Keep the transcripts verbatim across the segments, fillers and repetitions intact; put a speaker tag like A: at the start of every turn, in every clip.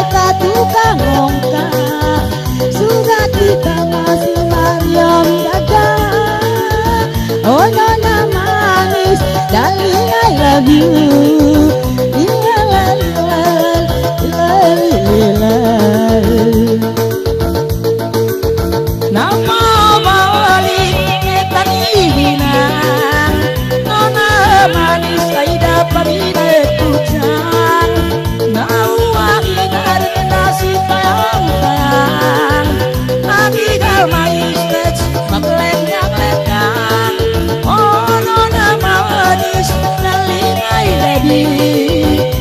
A: mereka tukang ongkar. Suka kita masih Mariam dagang. Oh nona manis, darling I love you.
B: Nama balik etan ibinang, nona manis Aida Farida Tucang. Nawa ingar nasi tayang-tayang, agigal mais lec maklek-maklekang. Oh nona manis darling I love you.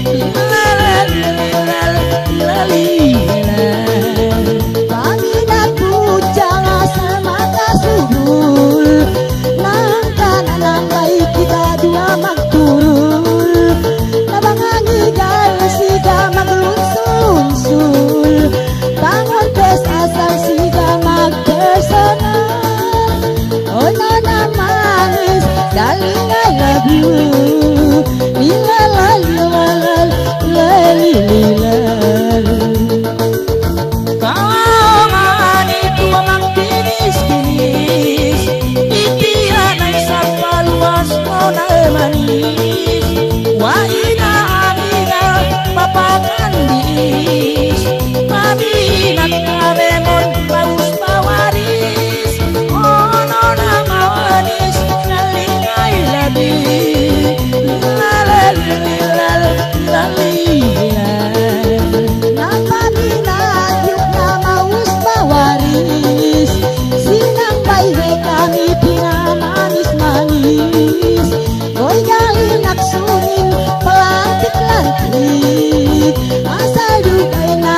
A: Darling I love you. Lila la lila la la lila.
B: Kawangan itu amang kinis-kinis, ikian ay sapa luas nona manis. Waina amina papakan diis, maminat karemon bagus pawaris. Oh nona manis darling I love you. La la la la la la.
A: Napaminat yuk na maus pawaris, sinang bayi kami pinamanis-manis. Boy galin aksunin pelantik-lantik, asal dugay na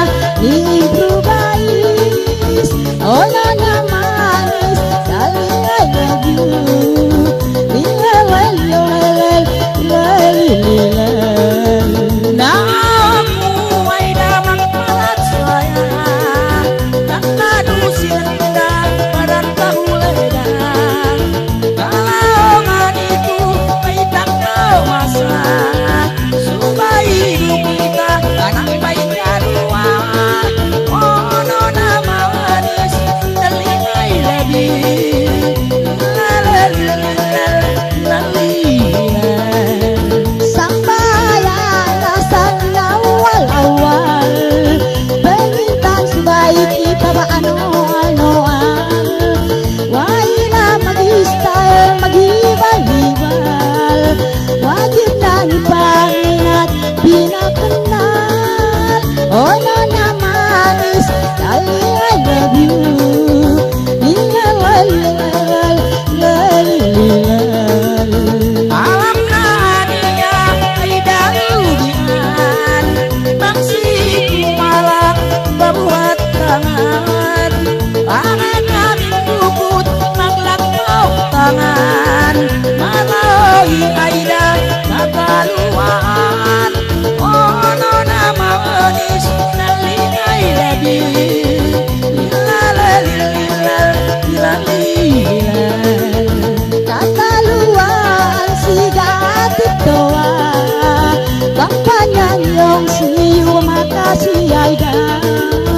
A: diimprovise. Oh nona manis darling I love you.
B: Namamu ay damang palat sayang, nakadusin ka parang kahuledan. Kalaungan itu ay tangkaw masa, supaya hidup kita tanang baik karuan. Oh nona manis darling I love you. La la la la la la.
A: Oh nona manis darling I love you. Lila la lila la lila.
B: Alam na niya ay dalugian, mangsik malak babuhat tangan. Pangan namin bukod maglakaw tangan, malawi ay da kakaluan. Oh nona manis darling I love you. La la la la la la.
A: Kakaluan si gatip doa, bang panyanyong si makasih Aida.